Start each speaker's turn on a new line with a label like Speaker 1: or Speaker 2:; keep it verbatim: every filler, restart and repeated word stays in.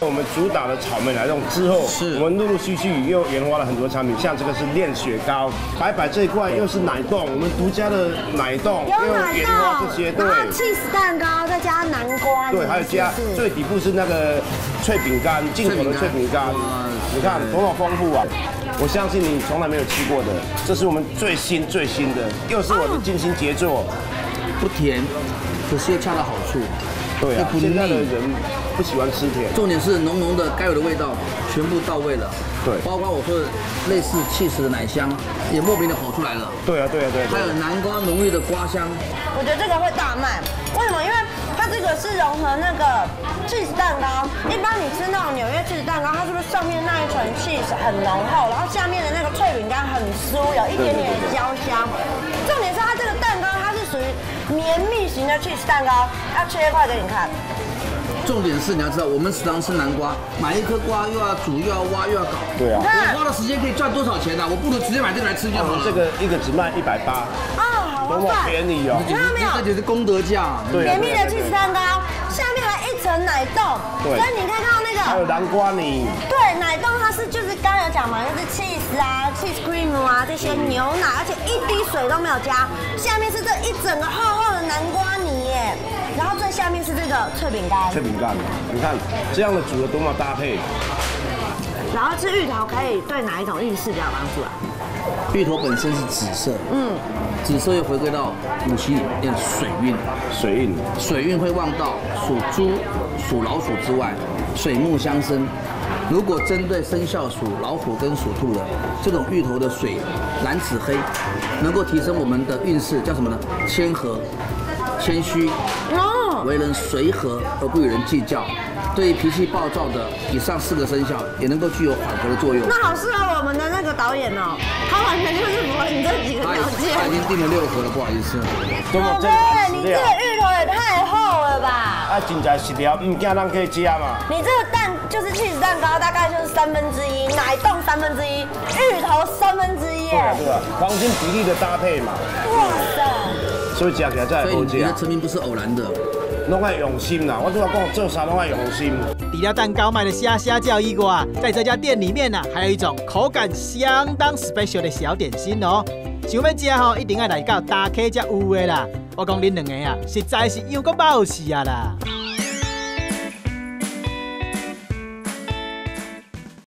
Speaker 1: 我们主打的草莓奶冻之后，
Speaker 2: 是
Speaker 1: 我们陆陆续续又研发了很多产品，像这个是炼雪糕，白白这一块又是奶冻，我们独家的奶冻，
Speaker 3: 有奶
Speaker 1: 研发这些，
Speaker 3: 冻，然后 cheese 蛋糕再加南瓜，
Speaker 1: 对，还有加最底部是那个脆饼干，进口的脆饼干，你看多么丰富啊！我相信你从来没有吃过的，这是我们最新最新的，又是我的精心杰作，
Speaker 2: 不甜，可是又恰到好处。
Speaker 1: 对啊，
Speaker 2: 不
Speaker 1: 现在的
Speaker 2: 腻。
Speaker 1: 人不喜欢吃甜，
Speaker 2: 重点是浓浓的该有的味道全部到位了。
Speaker 1: 对，
Speaker 2: 包括我说的类似cheese的奶香，也莫名的跑出来了。
Speaker 1: 对啊，对啊，对啊。
Speaker 2: 还有南瓜浓郁的瓜香。
Speaker 3: 我觉得这个会大卖，为什么？因为它这个是融合那个 cheese 蛋糕。一般你吃那种纽约 cheese 蛋糕，它是不是上面那一层 cheese 很浓厚，然后下面的那个脆饼干很酥，有一点点的焦香。重点是它这个蛋糕，它是属于绵密型的 cheese 蛋糕，要切一块给你看。
Speaker 2: 重点是你要知道，我们时常吃南瓜，买一颗瓜又要煮又要挖又要搞。
Speaker 1: 对啊。
Speaker 2: 我花的时间可以赚多少钱呢？我不如直接买这个来吃就好了。
Speaker 1: 这个一个只卖一百八。
Speaker 3: 啊，好
Speaker 1: 多么便宜哦！
Speaker 3: 你看到没有？
Speaker 2: 这就是公德价。
Speaker 1: 对。
Speaker 3: 绵密的 cheese 蛋糕，下面还一层奶冻。
Speaker 1: 对。
Speaker 3: 所以你看到那个。
Speaker 1: 还有南瓜泥。
Speaker 3: 对，奶冻它是就是刚刚有讲嘛，就是 cheese 啊、cheese cream 啊这些牛奶，而且一滴水都没有加。下面是这一整个厚厚的南瓜泥耶。然后最下面是这个脆饼干，
Speaker 1: 脆饼干，你看这样的组合多么搭配。
Speaker 3: 然后吃芋头可以对哪一种运势比较有帮助啊？
Speaker 2: 芋头本身是紫色，嗯，紫色又回归到五行里面的水运，
Speaker 1: 水运，
Speaker 2: 水运会旺到属猪、属老鼠之外，水木相生。如果针对生肖属老虎跟属兔的这种芋头的水蓝紫黑，能够提升我们的运势，叫什么呢？谦和。谦虚，哦，为人随和而不与人计较，对于脾气暴躁的以上四个生肖也能够具有缓和的作用。
Speaker 3: 那好适合我们的那个导演哦，他完全就是符合你这几个条件。
Speaker 2: 他已经订了六盒了，不好意思。
Speaker 3: 宝贝，你这个芋头也太厚了吧！
Speaker 1: 啊，真材实料，唔惊人可以吃嘛。
Speaker 3: 你这个蛋就是 cheese 蛋糕，大概就是三分之一，奶冻三分之一，芋头三分之一。
Speaker 1: 对啊，对啊，黄金比例的搭配嘛。
Speaker 3: 哇塞！
Speaker 2: 所以加起来再好吃。所以你的成名不是偶然的，
Speaker 1: 拢爱用心啦。我都要讲做啥拢爱用心。
Speaker 4: 除了蛋糕卖的虾虾叫以外，在这家店里面呢、啊，还有一种口感相当 special 的小点心哦。想要吃吼，一定要来到大溪才有的啦。我讲恁两个啊，实在是又个饱死啊啦。